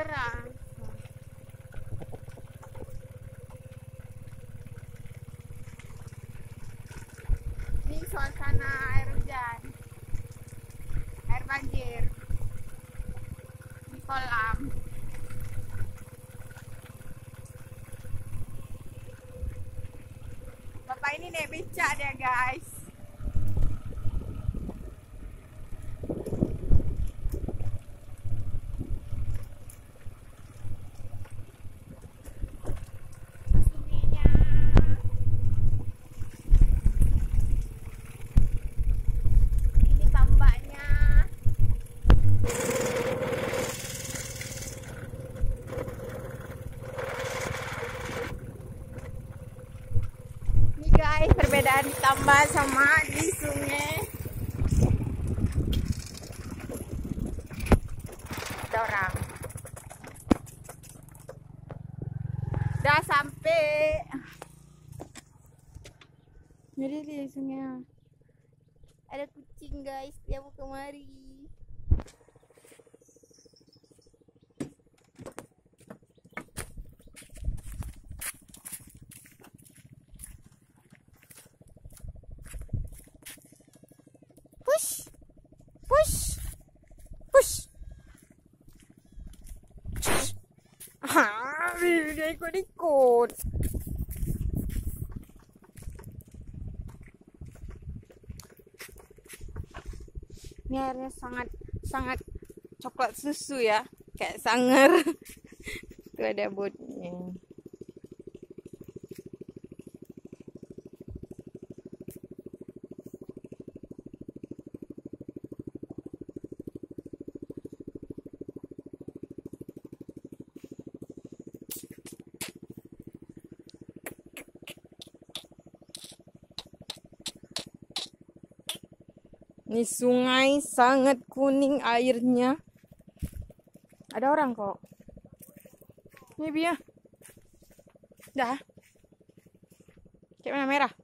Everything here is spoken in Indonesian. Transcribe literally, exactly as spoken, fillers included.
deras. Ini suasana air hujan, air banjir di kolam. Bapak ini naik becak dia guys. Guys, perbedaan tambah sama di sungai. Ada orang. Udah sampai. Jadi di sungai ada kucing guys, dia mau kemari. Push, push, push. Ah, dia ikut-ikut. Ini airnya sangat sangat coklat susu ya, kayak sangar. Tuh ada botnya. Ini sungai sangat kuning airnya. Ada orang kok. Ini dia. Dah. Kayak mana merah?